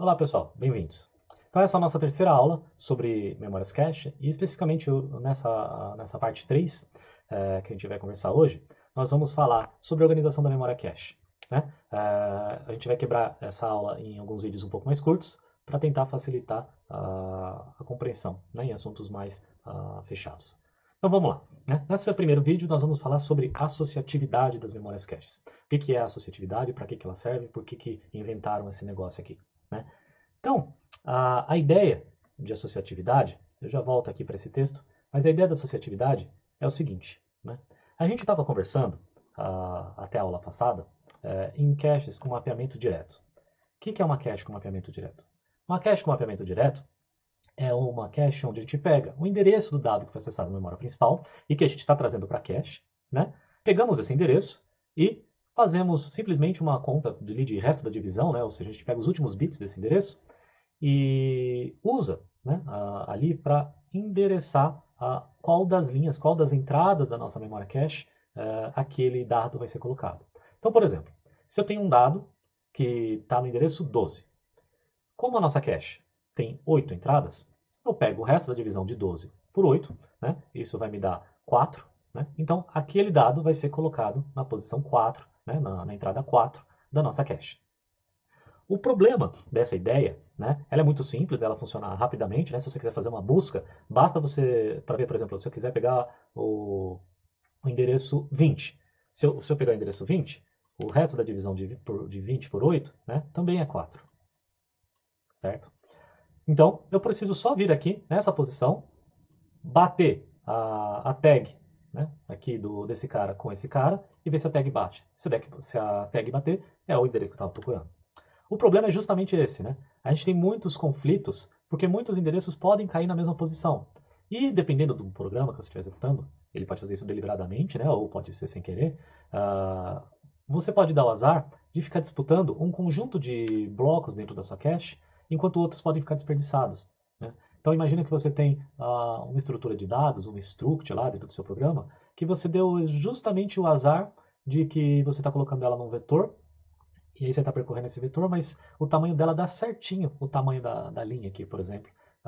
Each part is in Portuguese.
Olá pessoal, bem-vindos. Então essa é a nossa terceira aula sobre memórias cache e especificamente nessa parte 3 que a gente vai conversar hoje, nós vamos falar sobre a organização da memória cache. Né? A gente vai quebrar essa aula em alguns vídeos um pouco mais curtos para tentar facilitar a compreensão, né, em assuntos mais fechados. Então vamos lá. Né? Nesse primeiro vídeo nós vamos falar sobre associatividade das memórias caches. O que é a associatividade, para que ela serve, por que inventaram esse negócio aqui. Né? Então, a ideia de associatividade, eu já volto aqui para esse texto, mas a ideia da associatividade é o seguinte, né? A gente estava conversando, até a aula passada, em caches com mapeamento direto. O que é uma cache com mapeamento direto? Uma cache com mapeamento direto é uma cache onde a gente pega o endereço do dado que foi acessado na memória principal e que a gente está trazendo para a cache, né? Pegamos esse endereço e fazemos simplesmente uma conta de resto da divisão, né? Ou seja, a gente pega os últimos bits desse endereço e usa, né, ali para endereçar qual das linhas, qual das entradas da nossa memória cache aquele dado vai ser colocado. Então, por exemplo, se eu tenho um dado que está no endereço 12, como a nossa cache tem 8 entradas, eu pego o resto da divisão de 12 por 8, né, isso vai me dar 4, né, então aquele dado vai ser colocado na posição 4, né, na entrada 4 da nossa cache. O problema dessa ideia, né, ela é muito simples, ela funciona rapidamente, né, se você quiser fazer uma busca, basta você, para ver, por exemplo, se eu quiser pegar o endereço 20, se eu pegar o endereço 20, o resto da divisão de 20 por 8, né, também é 4, certo? Então, eu preciso só vir aqui nessa posição, bater a tag, né, aqui desse cara com esse cara, e ver se a tag bate. Se a tag bater, é o endereço que eu estava procurando. O problema é justamente esse, né? A gente tem muitos conflitos, porque muitos endereços podem cair na mesma posição. E dependendo do programa que você estiver executando, ele pode fazer isso deliberadamente, né? Ou pode ser sem querer. Você pode dar o azar de ficar disputando um conjunto de blocos dentro da sua cache, enquanto outros podem ficar desperdiçados. Né? Então imagina que você tem uma estrutura de dados, um struct lá dentro do seu programa, que você deu justamente o azar de que você está colocando ela num vetor, e aí você está percorrendo esse vetor, mas o tamanho dela dá certinho o tamanho da linha aqui, por exemplo.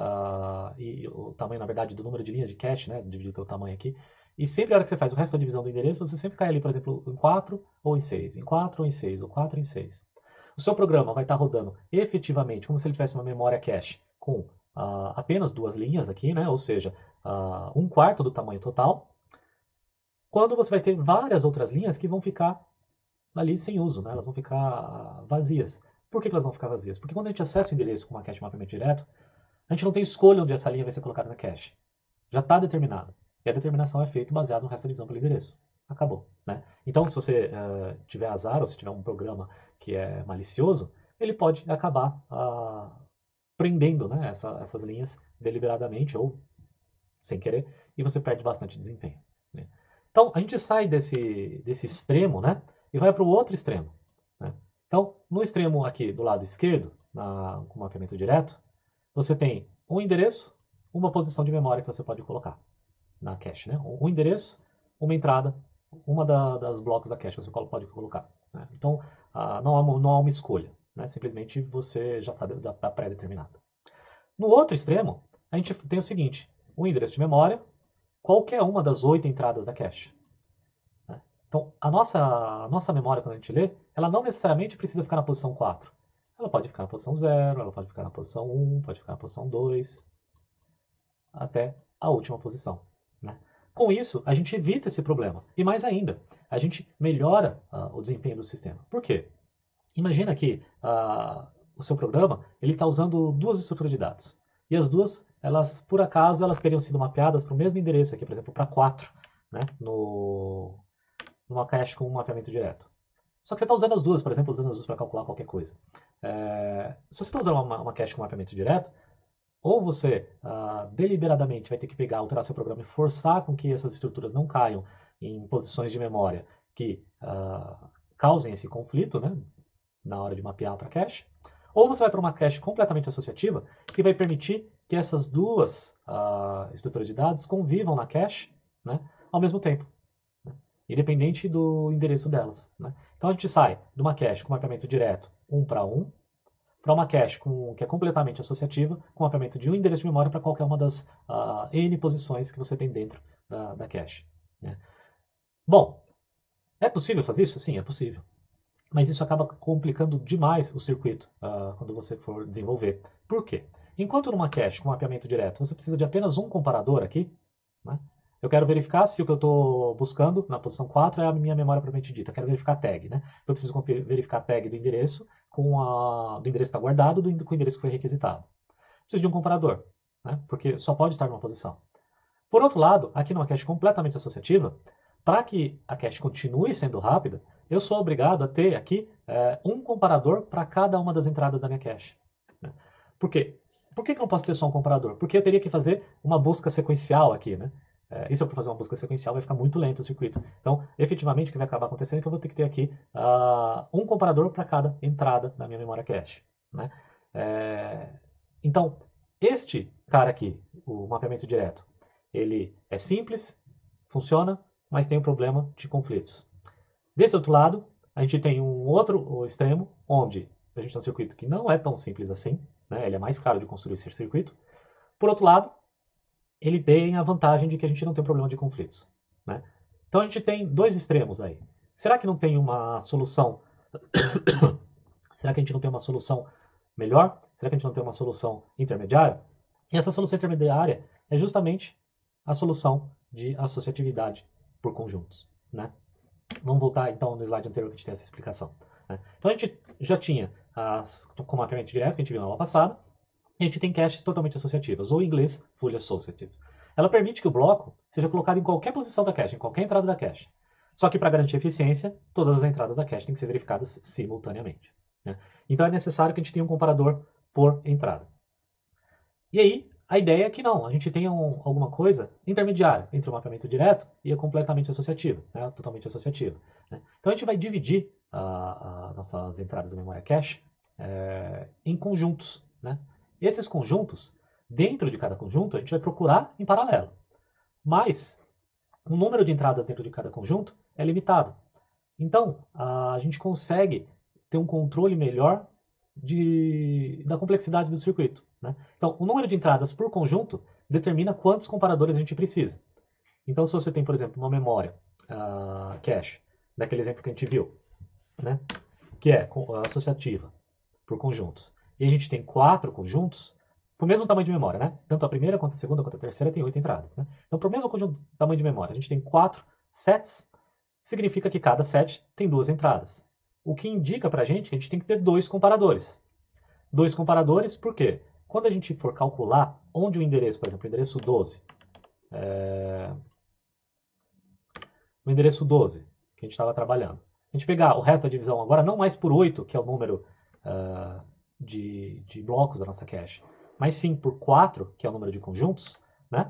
E o tamanho, na verdade, do número de linhas de cache, né, dividido pelo tamanho aqui. E sempre a hora que você faz o resto da divisão do endereço, você sempre cai ali, por exemplo, em 4 ou em 6, em 4 ou em 6, ou 4 em 6. O seu programa vai estar rodando efetivamente como se ele tivesse uma memória cache com apenas 2 linhas aqui, né, ou seja, 1/4 do tamanho total, quando você vai ter várias outras linhas que vão ficar ali sem uso, né? Elas vão ficar vazias. Por que elas vão ficar vazias? Porque quando a gente acessa o endereço com uma cache de mapeamento direto, a gente não tem escolha onde essa linha vai ser colocada na cache. Já está determinado. E a determinação é feita baseada no resto da divisão pelo endereço. Acabou. Né? Então, se você tiver azar, ou se tiver um programa que é malicioso, ele pode acabar prendendo, né, essas linhas deliberadamente ou sem querer, e você perde bastante desempenho. Né? Então, a gente sai desse extremo, né, e vai para o outro extremo. Né? Então, no extremo aqui do lado esquerdo, com mapeamento direto, você tem um endereço, uma posição de memória que você pode colocar na cache. Né? Um endereço, uma entrada, uma das blocos da cache que você pode colocar. Né? Então, não há uma escolha. Né? Simplesmente você já está pré-determinado. No outro extremo, a gente tem o seguinte: um endereço de memória, qualquer uma das 8 entradas da cache. Né? Então, a nossa memória, quando a gente lê, ela não necessariamente precisa ficar na posição 4. Ela pode ficar na posição 0, ela pode ficar na posição 1, pode ficar na posição 2, até a última posição. Né? Com isso, a gente evita esse problema. E mais ainda, a gente melhora o desempenho do sistema. Por quê? Imagina que o seu programa está usando 2 estruturas de dados. E as duas, elas, por acaso, elas teriam sido mapeadas para o mesmo endereço aqui, por exemplo, para 4, né, numa cache com um mapeamento direto. Só que você está usando as duas, por exemplo, usando as duas para calcular qualquer coisa. Se você está usando uma cache com mapeamento direto, ou você deliberadamente vai ter que pegar, alterar seu programa e forçar com que essas estruturas não caiam em posições de memória que causem esse conflito, né, na hora de mapear para cache, ou você vai para uma cache completamente associativa que vai permitir que essas duas estruturas de dados convivam na cache, né, ao mesmo tempo, né, independente do endereço delas. Né. Então a gente sai de uma cache com mapeamento direto 1 para 1 para uma cache que é completamente associativa, com mapeamento de um endereço de memória para qualquer uma das N posições que você tem dentro da cache, né? Bom, é possível fazer isso? Sim, é possível. Mas isso acaba complicando demais o circuito quando você for desenvolver. Por quê? Enquanto numa cache com mapeamento direto você precisa de apenas um comparador aqui, né? Eu quero verificar se o que eu estou buscando na posição 4 é a minha memória propriamente dita. Eu quero verificar a tag, né? Então eu preciso verificar a tag do endereço do endereço que está guardado com o endereço que foi requisitado. Preciso de um comparador, né? Porque só pode estar numa posição. Por outro lado, aqui numa cache completamente associativa, para que a cache continue sendo rápida, eu sou obrigado a ter aqui um comparador para cada uma das entradas da minha cache, né? Por quê? Por que eu não posso ter só um comparador? Porque eu teria que fazer uma busca sequencial aqui, né? E se eu for fazer uma busca sequencial, vai ficar muito lento o circuito. Então, efetivamente, o que vai acabar acontecendo é que eu vou ter que ter aqui um comparador para cada entrada da minha memória cache, né? Então, este cara aqui, o mapeamento direto, ele é simples, funciona, mas tem um problema de conflitos. Desse outro lado, a gente tem um outro extremo, onde a gente tem um circuito que não é tão simples assim, né? Ele é mais caro de construir esse circuito. Por outro lado, ele tem a vantagem de que a gente não tem problema de conflitos, né? Então a gente tem dois extremos aí. Será que não tem uma solução? Será que a gente não tem uma solução melhor? Será que a gente não tem uma solução intermediária? E essa solução intermediária é justamente a solução de associatividade por conjuntos, né? Vamos voltar então no slide anterior que a gente tem essa explicação, né? Então a gente já tinha com mapeamento direto, que a gente viu na aula passada, e a gente tem caches totalmente associativas, ou em inglês, fully associative. Ela permite que o bloco seja colocado em qualquer posição da cache, em qualquer entrada da cache. Só que para garantir eficiência, todas as entradas da cache têm que ser verificadas simultaneamente, né? Então é necessário que a gente tenha um comparador por entrada. E aí, a ideia é que não, a gente tenha alguma coisa intermediária entre o mapeamento direto e a completamente associativa, né, totalmente associativa, né? Então a gente vai dividir nossas entradas da memória cache em conjuntos, né? Esses conjuntos, dentro de cada conjunto, a gente vai procurar em paralelo. Mas o número de entradas dentro de cada conjunto é limitado. Então, a gente consegue ter um controle melhor da complexidade do circuito, né? Então, o número de entradas por conjunto determina quantos comparadores a gente precisa. Então, se você tem, por exemplo, uma memória cache, daquele exemplo que a gente viu, né, que é associativa por conjuntos, e a gente tem 4 conjuntos, para o mesmo tamanho de memória, né? Tanto a primeira, quanto a segunda, quanto a terceira tem 8 entradas, né? Então, para o mesmo tamanho de memória, a gente tem 4 sets, significa que cada set tem 2 entradas. O que indica para a gente que a gente tem que ter 2 comparadores. 2 comparadores, por quê? Quando a gente for calcular onde o endereço, por exemplo, o endereço 12, o endereço 12 que a gente estava trabalhando, a gente pegar o resto da divisão agora, não mais por 8, que é o número de blocos da nossa cache, mas sim por 4, que é o número de conjuntos, né?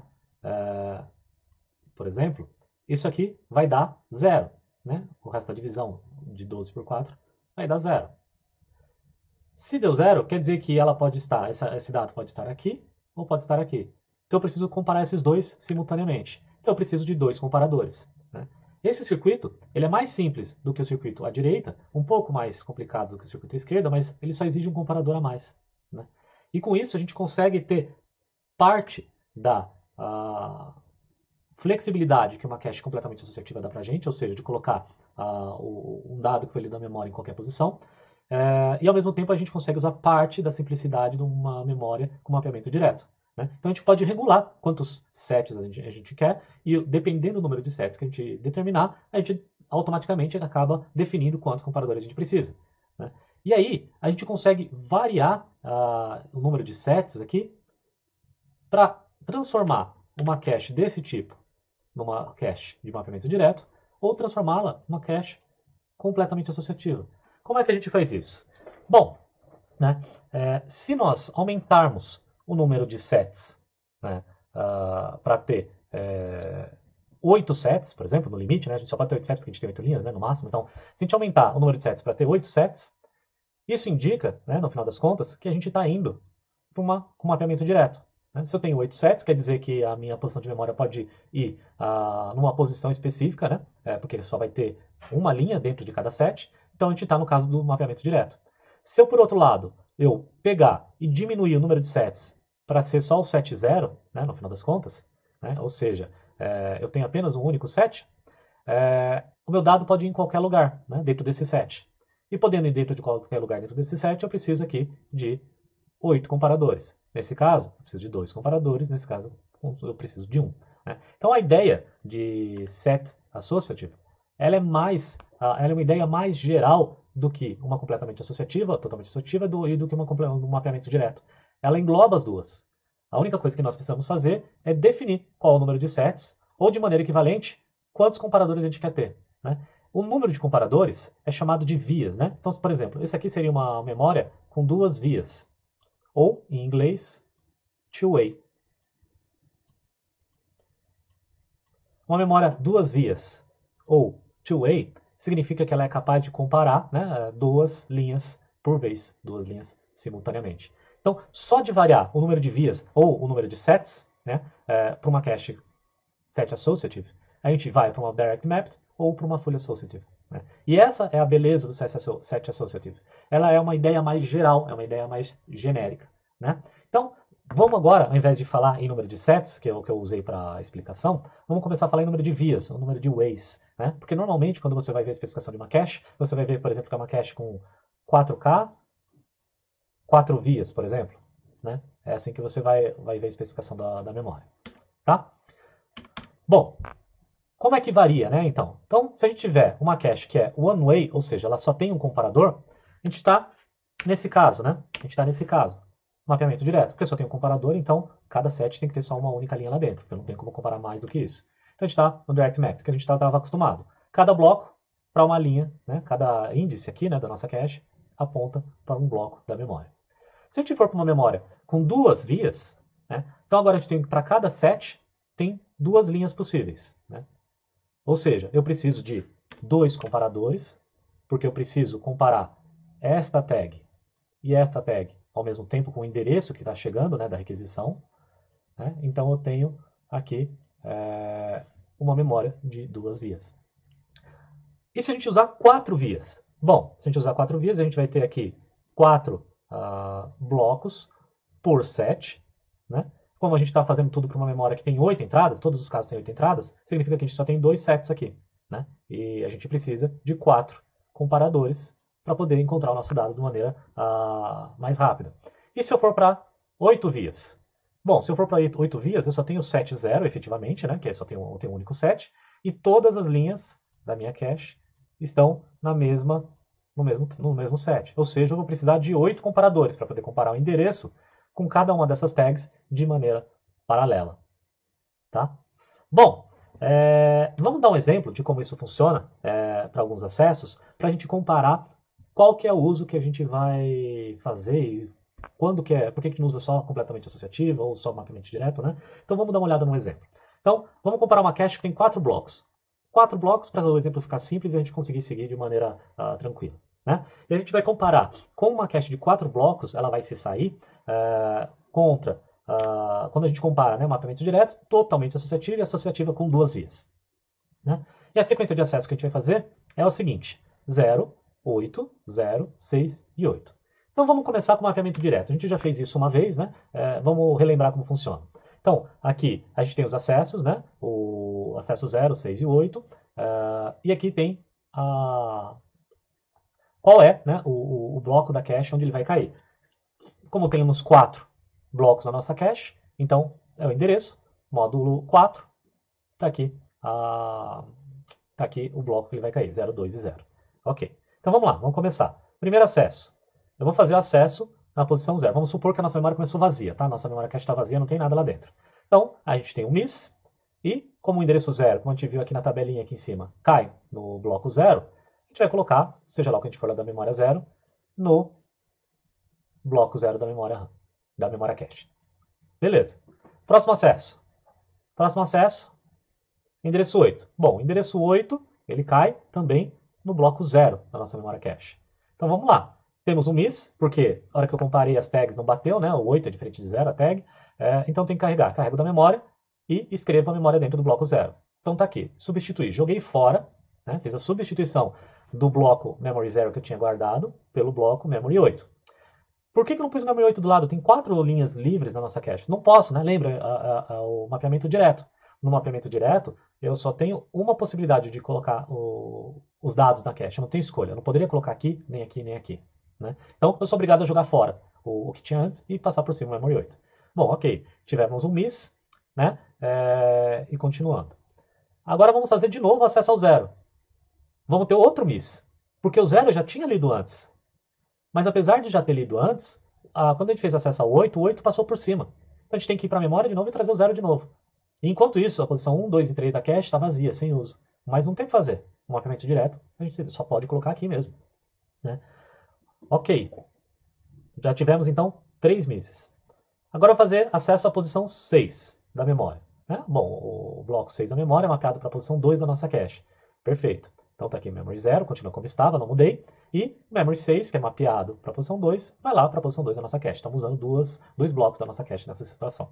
Por exemplo, isso aqui vai dar 0, né? O resto da divisão de 12 por 4 vai dar 0. Se deu 0, quer dizer que ela pode estar, esse dado pode estar aqui ou pode estar aqui. Então eu preciso comparar esses dois simultaneamente. Então eu preciso de 2 comparadores, né? Esse circuito, ele é mais simples do que o circuito à direita, um pouco mais complicado do que o circuito à esquerda, mas ele só exige um comparador a mais, né? E com isso a gente consegue ter parte da flexibilidade que uma cache completamente associativa dá pra gente, ou seja, de colocar um dado que foi lido da memória em qualquer posição, e ao mesmo tempo a gente consegue usar parte da simplicidade de uma memória com mapeamento direto, né? Então a gente pode regular quantos sets a gente quer, e dependendo do número de sets que a gente determinar, a gente automaticamente acaba definindo quantos comparadores a gente precisa, né? E aí a gente consegue variar o número de sets aqui para transformar uma cache desse tipo numa cache de mapeamento direto, ou transformá-la numa cache completamente associativa. Como é que a gente faz isso? Bom, né, se nós aumentarmos o número de sets, né, para ter 8 sets, por exemplo, no limite, né, a gente só pode ter 8 sets porque a gente tem 8 linhas, né, no máximo. Então, se a gente aumentar o número de sets para ter 8 sets, isso indica, né, no final das contas, que a gente está indo para um mapeamento direto, né? Se eu tenho 8 sets, quer dizer que a minha posição de memória pode ir numa posição específica, né, porque ele só vai ter uma linha dentro de cada set. Então a gente está no caso do mapeamento direto. Se eu, por outro lado, eu pegar e diminuir o número de sets para ser só o set 0, né, no final das contas, né, ou seja, eu tenho apenas um único set, o meu dado pode ir em qualquer lugar, né, dentro desse set. E podendo ir dentro de qualquer lugar dentro desse set, eu preciso aqui de 8 comparadores. Nesse caso, eu preciso de 2 comparadores, nesse caso, eu preciso de 1. Né? Então, a ideia de set associative, ela é uma ideia mais geral do que uma completamente associativa, totalmente associativa, e do que um mapeamento direto. Ela engloba as duas. A única coisa que nós precisamos fazer é definir qual é o número de sets, ou de maneira equivalente, quantos comparadores a gente quer ter. Né? O número de comparadores é chamado de vias. Né? Então, por exemplo, esse aqui seria uma memória com 2 vias. Ou, em inglês, two-way. Uma memória 2 vias, ou two-way, significa que ela é capaz de comparar, né, 2 linhas por vez, 2 linhas simultaneamente. Então, só de variar o número de vias ou o número de sets, né, para uma cache set associative, a gente vai para uma direct mapped ou para uma full associative. Né? E essa é a beleza do set associative. Ela é uma ideia mais geral, é uma ideia mais genérica. Né? Então, vamos agora, ao invés de falar em número de sets, que é o que eu usei para a explicação, vamos começar a falar em número de vias, o número de ways. Né? Porque normalmente, quando você vai ver a especificação de uma cache, você vai ver, por exemplo, que é uma cache com 4K, 4 vias, por exemplo. Né? É assim que você vai ver a especificação da memória. Tá? Bom, como é que varia, né, então? Então, se a gente tiver uma cache que é one way, ou seja, ela só tem um comparador, a gente está nesse caso, né? A gente está nesse caso. Mapeamento direto, porque só tem um comparador, então cada set tem que ter só uma única linha lá dentro, porque eu não tenho como comparar mais do que isso. Então a gente está no Direct Map, que a gente estava acostumado. Cada bloco para uma linha, né? Cada índice aqui, né, da nossa cache aponta para um bloco da memória. Se a gente for para uma memória com 2 vias, né, então agora a gente tem, para cada set, tem 2 linhas possíveis. Né? Ou seja, eu preciso de 2 comparadores, porque eu preciso comparar esta tag e esta tag ao mesmo tempo com o endereço que está chegando, né, da requisição. Né? Então eu tenho aqui uma memória de 2 vias. E se a gente usar 4 vias? Bom, se a gente usar 4 vias, a gente vai ter aqui 4 blocos por set. Né? Como a gente está fazendo tudo para uma memória que tem 8 entradas, todos os casos têm 8 entradas, significa que a gente só tem 2 sets aqui. Né? E a gente precisa de 4 comparadores para poder encontrar o nosso dado de maneira mais rápida. E se eu for para 8 vias? Bom, se eu for para 8 vias, eu só tenho o set 0, efetivamente, né, que só tem um único set, e todas as linhas da minha cache estão no mesmo set. Ou seja, eu vou precisar de 8 comparadores para poder comparar o endereço com cada uma dessas tags de maneira paralela. Tá? Bom, vamos dar um exemplo de como isso funciona para alguns acessos, para a gente comparar qual que é o uso que a gente vai fazer e quando que por que a gente não usa só completamente associativa ou só mapeamento direto, né? Então vamos dar uma olhada num exemplo. Então, vamos comparar uma cache que tem 4 blocos. 4 blocos para o exemplo ficar simples e a gente conseguir seguir de maneira tranquila. Né? E a gente vai comparar com uma cache de 4 blocos, ela vai se sair contra, quando a gente compara, né, mapeamento direto, totalmente associativa e associativa com 2 vias. Né? E a sequência de acesso que a gente vai fazer é o seguinte: 0, 8, 0, 6 e 8. Então vamos começar com o mapeamento direto. A gente já fez isso uma vez, né? Vamos relembrar como funciona. Então, aqui a gente tem os acessos, né? O acesso 0, 6 e 8. E aqui tem qual é, né, o bloco da cache onde ele vai cair. Como temos 4 blocos na nossa cache, então é o endereço, módulo 4, está aqui o bloco que ele vai cair, 0, 2 e 0. Ok, então vamos lá, vamos começar. Primeiro acesso. Eu vou fazer o acesso na posição 0. Vamos supor que a nossa memória começou vazia, tá? Nossa memória cache está vazia, não tem nada lá dentro. Então, a gente tem um miss, e como o endereço 0, como a gente viu aqui na tabelinha aqui em cima, cai no bloco 0, a gente vai colocar, seja lá o que a gente for lá da memória 0, no bloco 0 da memória cache. Beleza. Próximo acesso. Próximo acesso, endereço 8. Bom, o endereço 8, ele cai também no bloco 0 da nossa memória cache. Então vamos lá. Temos um miss, porque a hora que eu comparei as tags não bateu, né? O 8 é diferente de 0, a tag. Então tem que carregar. Carrego da memória e escrevo a memória dentro do bloco 0. Então tá aqui. Substituir. Joguei fora, né? Fiz a substituição do bloco memory 0 que eu tinha guardado pelo bloco memory 8. Por que eu não pus o memory 8 do lado? Tem 4 linhas livres na nossa cache. Não posso, né? Lembra o mapeamento direto. No mapeamento direto, eu só tenho uma possibilidade de colocar os dados na cache. Eu não tenho escolha. Eu não poderia colocar aqui, nem aqui, nem aqui. Né? Então, eu sou obrigado a jogar fora o que tinha antes e passar por cima o memory 8. Bom, ok. Tivemos um miss, né? E continuando. Agora vamos fazer de novo o acesso ao 0. Vamos ter outro miss. Porque o 0 eu já tinha lido antes. Mas apesar de já ter lido antes, quando a gente fez acesso ao 8, o 8 passou por cima. Então a gente tem que ir para a memória de novo e trazer o 0 de novo. E enquanto isso, a posição 1, 2 e 3 da cache está vazia, sem uso. Mas não tem o que fazer. Um mapeamento direto, a gente só pode colocar aqui mesmo. Né? Ok. Já tivemos, então, 3 misses. Agora eu vou fazer acesso à posição 6 da memória. Né? Bom, o bloco 6 da memória é mapeado para a posição 2 da nossa cache. Perfeito. Então está aqui memory 0, continua como estava, não mudei. E memory 6, que é mapeado para a posição 2, vai lá para a posição 2 da nossa cache. Estamos usando dois blocos da nossa cache nessa situação.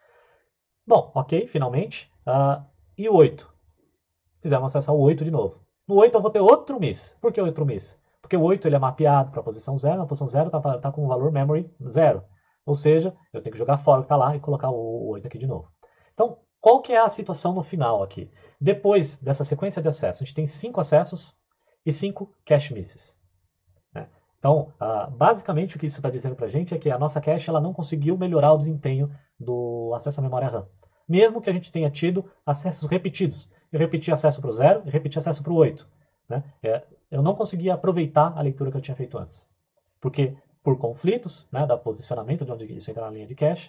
Bom, ok, finalmente. E o 8? Fizemos acesso ao 8 de novo. No 8 eu vou ter outro miss. Por que outro miss? Porque o 8 ele é mapeado para a posição 0, na posição 0 está com o valor memory 0. Ou seja, eu tenho que jogar fora o que está lá e colocar o 8 aqui de novo. Então, qual que é a situação no final aqui? Depois dessa sequência de acessos, a gente tem 5 acessos e 5 cache misses. Né? Então, basicamente o que isso está dizendo para a gente é que a nossa cache ela não conseguiu melhorar o desempenho do acesso à memória RAM. Mesmo que a gente tenha tido acessos repetidos. Eu repeti acesso para o 0 e repeti acesso para o 8. Né? Eu não conseguia aproveitar a leitura que eu tinha feito antes. Porque por conflitos, né, da posicionamento de onde isso entra na linha de cache,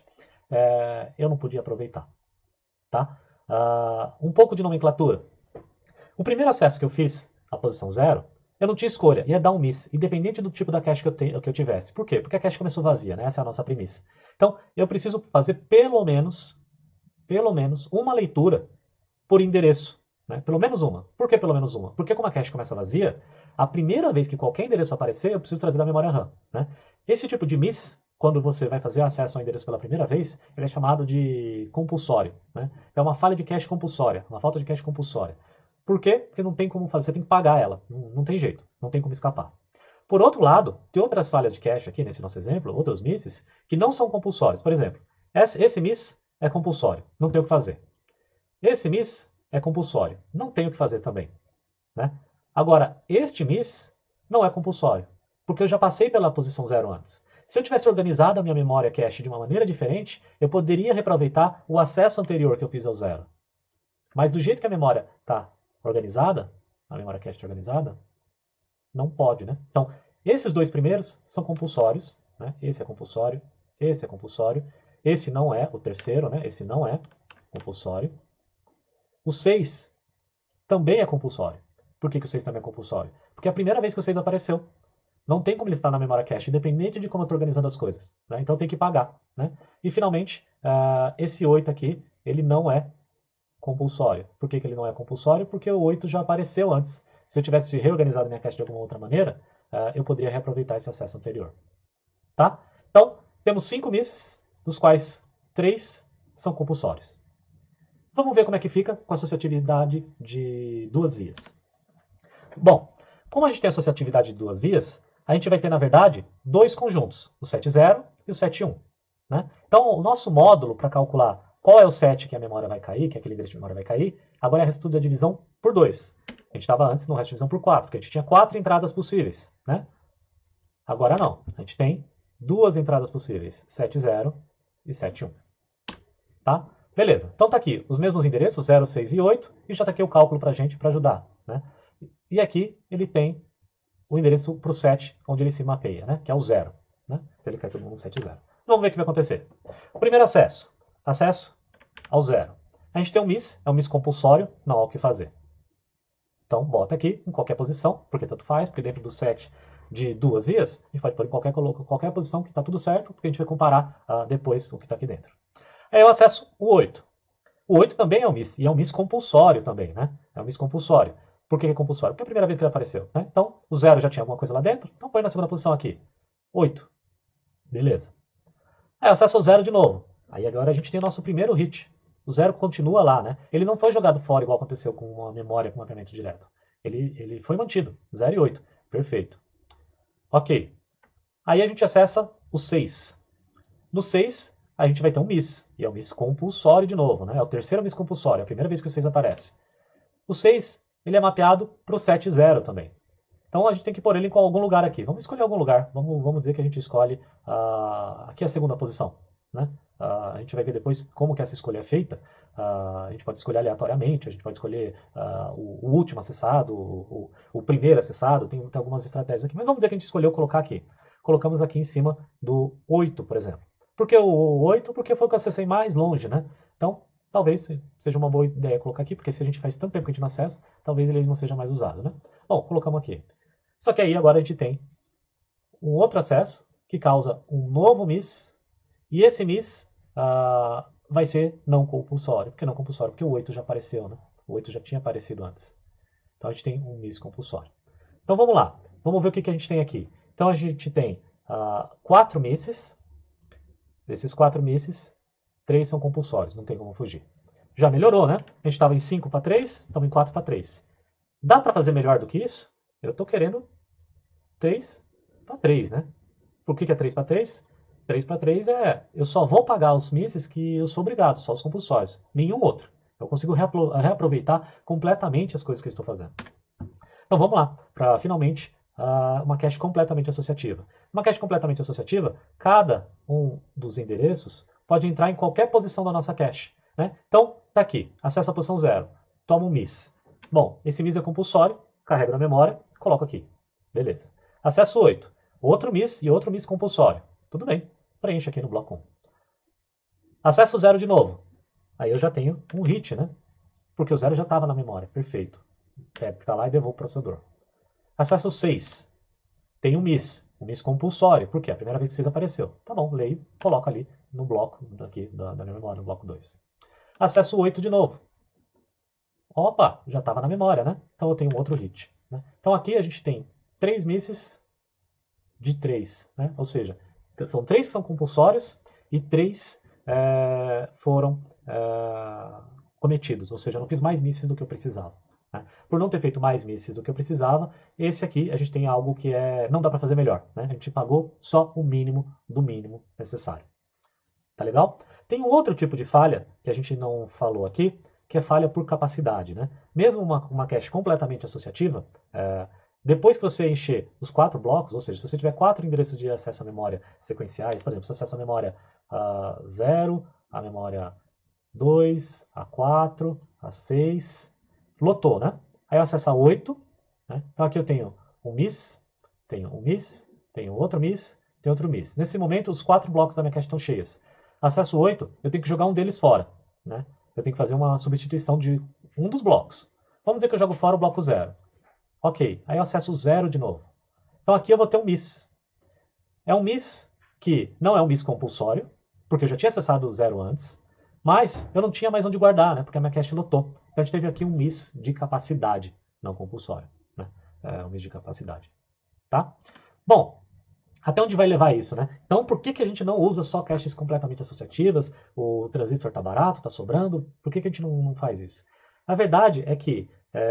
eu não podia aproveitar. Tá? Um pouco de nomenclatura. O primeiro acesso que eu fiz à posição 0, eu não tinha escolha, ia dar um miss, independente do tipo da cache que eu tivesse. Por quê? Porque a cache começou vazia, né? Essa é a nossa premissa. Então, eu preciso fazer pelo menos uma leitura por endereço. Né? Pelo menos uma. Por que pelo menos uma? Porque como a cache começa vazia, a primeira vez que qualquer endereço aparecer, eu preciso trazer da memória RAM. Né? Esse tipo de miss, quando você vai fazer acesso ao endereço pela primeira vez, ele é chamado de compulsório. Né? É uma falha de cache compulsória, uma falta de cache compulsória. Por quê? Porque não tem como fazer, você tem que pagar ela. Não tem jeito, não tem como escapar. Por outro lado, tem outras falhas de cache aqui nesse nosso exemplo, outros misses, que não são compulsórios. Por exemplo, esse miss é compulsório, não tem o que fazer. Esse miss é compulsório, não tem o que fazer também. Né? Agora, este miss não é compulsório, porque eu já passei pela posição 0 antes. Se eu tivesse organizado a minha memória cache de uma maneira diferente, eu poderia reaproveitar o acesso anterior que eu fiz ao 0. Mas do jeito que a memória está organizada, a memória cache organizada, não pode, né? Então, esses dois primeiros são compulsórios, né? Esse é compulsório, esse é compulsório, esse não é, o terceiro, né? Esse não é compulsório. O 6 também é compulsório. Por que o 6 também é compulsório? Porque é a primeira vez que o 6 apareceu. Não tem como ele estar na memória cache, independente de como eu estou organizando as coisas. Né? Então tem que pagar. Né? E finalmente, esse 8 aqui, ele não é compulsório. Por que ele não é compulsório? Porque o 8 já apareceu antes. Se eu tivesse reorganizado minha cache de alguma outra maneira, eu poderia reaproveitar esse acesso anterior. Tá? Então, temos 5 misses, dos quais 3 são compulsórios. Vamos ver como é que fica com a associatividade de duas vias. Bom, como a gente tem associatividade de duas vias, a gente vai ter, na verdade, dois conjuntos, o set 0 e o set 1. Né? Então, o nosso módulo para calcular qual é o set que a memória vai cair, que aquele endereço de memória vai cair, agora é resto da divisão por 2. A gente estava antes no resto de divisão por 4, porque a gente tinha 4 entradas possíveis. Né? Agora não, a gente tem 2 entradas possíveis, set 0 e set 1. Tá? Beleza, então tá aqui os mesmos endereços, 0, 6 e 8, e já tá aqui o cálculo pra gente para ajudar. Né? E aqui ele tem o endereço para o set onde ele se mapeia, né? Que é o 0. Né? Então ele cai todo mundo no set 0. Vamos ver o que vai acontecer. Primeiro acesso ao 0. A gente tem um miss, é um miss compulsório, não há o que fazer. Então bota aqui em qualquer posição, porque tanto faz, porque dentro do set de duas vias, a gente pode pôr em qualquer posição que está tudo certo, porque a gente vai comparar depois o que está aqui dentro. Aí eu acesso o 8. O 8 também é um miss, e é um miss compulsório também, né? É um miss compulsório. Por que é compulsório? Porque é a primeira vez que ele apareceu. Né? Então, o 0 já tinha alguma coisa lá dentro, então põe na segunda posição aqui. 8. Beleza. Aí eu acesso o 0 de novo. Aí agora a gente tem o nosso primeiro hit. O 0 continua lá, né? Ele não foi jogado fora igual aconteceu com uma memória com mapeamento direto. Ele foi mantido, 0 e 8. Perfeito. Ok. Aí a gente acessa o 6. No 6, a gente vai ter um miss. E é um miss compulsório de novo, né? É o terceiro miss compulsório, é a primeira vez que o 6 aparece. O 6, ele é mapeado para o 7 e 0 também. Então a gente tem que pôr ele em algum lugar aqui. Vamos escolher algum lugar. Vamos dizer que a gente escolhe aqui a segunda posição. Né? A gente vai ver depois como que essa escolha é feita. A gente pode escolher aleatoriamente, a gente pode escolher o último acessado, o primeiro acessado, tem algumas estratégias aqui. Mas vamos dizer que a gente escolheu colocar aqui. Colocamos aqui em cima do 8, por exemplo. Por que o 8? Porque foi o que eu acessei mais longe, né? Então, talvez seja uma boa ideia colocar aqui, porque se a gente faz tanto tempo que a gente não acessa, talvez ele não seja mais usado, né? Bom, colocamos aqui. Só que aí agora a gente tem um outro acesso que causa um novo miss, e esse miss vai ser não compulsório. Por que não compulsório? Porque o 8 já apareceu, né? O 8 já tinha aparecido antes. Então a gente tem um miss compulsório. Então vamos lá, vamos ver o que a gente tem aqui. Então a gente tem 4 misses. Desses 4 misses, 3 são compulsórios, não tem como fugir. Já melhorou, né? A gente estava em 5 para 3, estamos em 4 para 3. Dá para fazer melhor do que isso? Eu estou querendo 3 para 3, né? Por que é 3 para 3? 3 para 3 eu só vou pagar os misses que eu sou obrigado, só os compulsórios, nenhum outro. Eu consigo reaproveitar completamente as coisas que eu estou fazendo. Então vamos lá, para finalmente uma cache completamente associativa. Uma cache completamente associativa, cada um dos endereços pode entrar em qualquer posição da nossa cache. Né? Então, tá aqui, acessa a posição 0, toma um miss. Bom, esse miss é compulsório, carrego na memória, coloco aqui. Beleza. Acesso 8, outro miss e outro miss compulsório. Tudo bem, preencho aqui no bloco 1. Acesso 0 de novo. Aí eu já tenho um hit, né? Porque o 0 já estava na memória, perfeito. Pego o que está lá e devolvo para o processador. Acesso 6. Tem um miss compulsório. Por quê? A primeira vez que 6 apareceu. Tá bom, leio, coloco ali no bloco daqui da minha memória, no bloco 2. Acesso 8 de novo. Opa, já estava na memória, né? Então eu tenho um outro hit. Né? Então aqui a gente tem 3 misses de 3. Né? Ou seja, são 3 que são compulsórios e 3 foram cometidos. Ou seja, eu não fiz mais misses do que eu precisava. Por não ter feito mais misses do que eu precisava, esse aqui a gente tem algo que não dá para fazer melhor. Né? A gente pagou só o mínimo do mínimo necessário. Tá legal? Tem um outro tipo de falha que a gente não falou aqui, que é falha por capacidade. Né? Mesmo uma cache completamente associativa, depois que você encher os 4 blocos, ou seja, se você tiver 4 endereços de acesso à memória sequenciais, por exemplo, você acessa a memória 0, a memória 2, a 4, a 6... lotou, né? Aí eu acesso a 8, né? Então aqui eu tenho um miss, tenho um miss, tenho outro miss, tenho outro miss. Nesse momento, os 4 blocos da minha cache estão cheias. Acesso 8, eu tenho que jogar um deles fora, né? Eu tenho que fazer uma substituição de um dos blocos. Vamos dizer que eu jogo fora o bloco 0. Ok, aí eu acesso 0 de novo. Então aqui eu vou ter um miss. É um miss que não é um miss compulsório, porque eu já tinha acessado o 0 antes, mas eu não tinha mais onde guardar, né? Porque a minha cache lotou. Então a gente teve aqui um miss de capacidade, não compulsório. Né? Um miss de capacidade. Tá? Bom, até onde vai levar isso, né? Então por que a gente não usa só caches completamente associativas? O transistor está barato, está sobrando? Por que a gente não faz isso? A verdade é que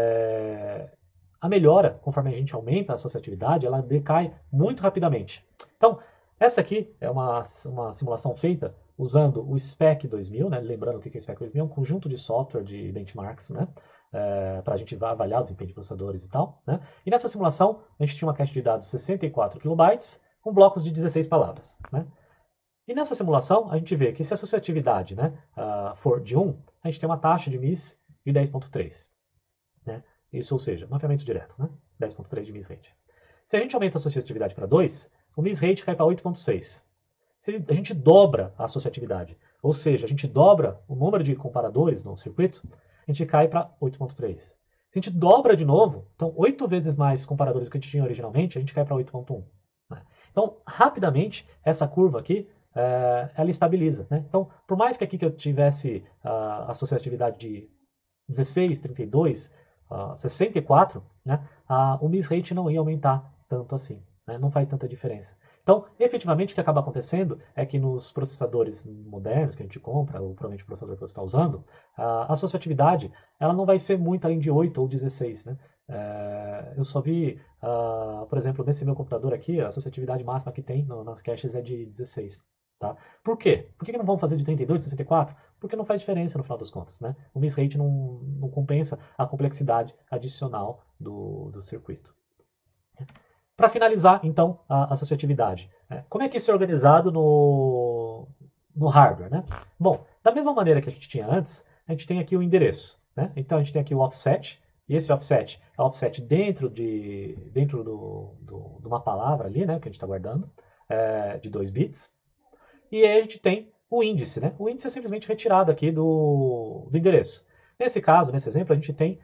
a melhora, conforme a gente aumenta a associatividade, ela decai muito rapidamente. Então, essa aqui é uma simulação feita usando o SPEC 2000, né? Lembrando o que é o SPEC 2000, é um conjunto de software de benchmarks, né? Para a gente avaliar o desempenho de processadores e tal. Né? E nessa simulação, a gente tinha uma cache de dados 64 kilobytes com blocos de 16 palavras. Né? E nessa simulação, a gente vê que se a associatividade, né, for de 1, a gente tem uma taxa de miss de 10.3. Né? Isso, ou seja, mapeamento direto, né? 10.3 de miss rate. Se a gente aumenta a associatividade para 2, o miss rate cai para 8.6. Se a gente dobra a associatividade, ou seja, a gente dobra o número de comparadores no circuito, a gente cai para 8.3. Se a gente dobra de novo, então 8 vezes mais comparadores que a gente tinha originalmente, a gente cai para 8.1. Né? Então, rapidamente, essa curva aqui, ela estabiliza. Né? Então, por mais que aqui que eu tivesse a associatividade de 16, 32, 64, né, o miss rate não ia aumentar tanto assim. Né? Não faz tanta diferença. Então, efetivamente, o que acaba acontecendo é que nos processadores modernos que a gente compra, ou provavelmente o processador que você está usando, a associatividade ela não vai ser muito além de 8 ou 16. Né? Eu só vi, por exemplo, nesse meu computador aqui, a associatividade máxima que tem nas caches é de 16. Tá? Por quê? Por que não vamos fazer de 32, de 64? Porque não faz diferença no final das contas. Né? O miss rate não compensa a complexidade adicional do circuito. Para finalizar, então, a associatividade. Como é que isso é organizado no hardware? Né? Bom, da mesma maneira que a gente tinha antes, a gente tem aqui o endereço. Né? Então a gente tem aqui o offset, e esse offset é o offset dentro de uma palavra ali, né, que a gente está guardando, de 2 bits. E aí a gente tem o índice. Né? O índice é simplesmente retirado aqui do endereço. Nesse caso, nesse exemplo, a gente tem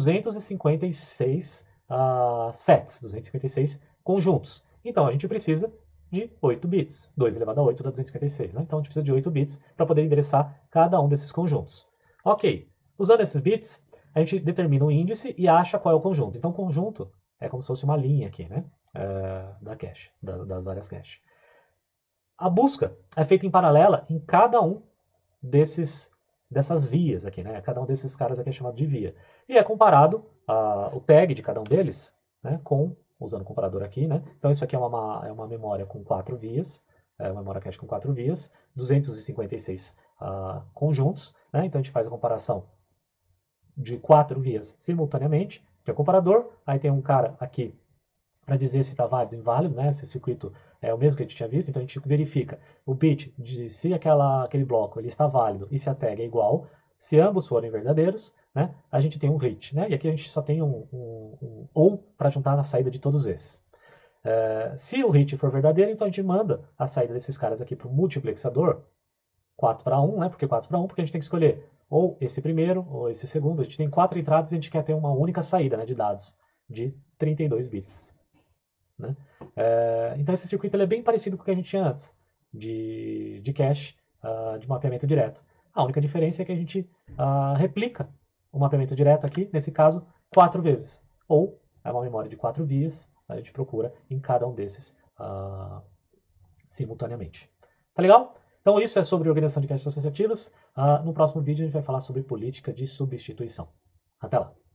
256 sets, 256 conjuntos. Então a gente precisa de 8 bits. 2 elevado a 8 dá 256. Né? Então a gente precisa de 8 bits para poder endereçar cada um desses conjuntos. Ok, usando esses bits, a gente determina o índice e acha qual é o conjunto. Então, o conjunto é como se fosse uma linha aqui, né? Da cache, das várias caches. A busca é feita em paralela em cada um dessas vias aqui, né? Cada um desses caras aqui é chamado de via. E é comparado o tag de cada um deles, né? Usando o comparador aqui, né? Então, isso aqui é uma memória com 4 vias, uma memória cache com 4 vias, 256 conjuntos, né? Então, a gente faz a comparação de 4 vias simultaneamente, que é o comparador. Aí tem um cara aqui para dizer se está válido ou inválido, né? Se o circuito é o mesmo que a gente tinha visto. Então a gente verifica o bit de se aquele bloco ele está válido e se a tag é igual. Se ambos forem verdadeiros, né, a gente tem um hit. Né? E aqui a gente só tem um ou para juntar na saída de todos esses. Se o hit for verdadeiro, então a gente manda a saída desses caras aqui para o multiplexador 4 para 1, né? Porque 4 para 1, porque a gente tem que escolher ou esse primeiro ou esse segundo. A gente tem 4 entradas e a gente quer ter uma única saída, né, de dados de 32 bits. Né? Então esse circuito ele é bem parecido com o que a gente tinha antes, de cache, de mapeamento direto. A única diferença é que a gente replica o mapeamento direto aqui, nesse caso, 4 vezes. Ou é uma memória de 4 vias, a gente procura em cada um desses simultaneamente. Tá legal? Então isso é sobre organização de caches associativas. No próximo vídeo a gente vai falar sobre política de substituição. Até lá!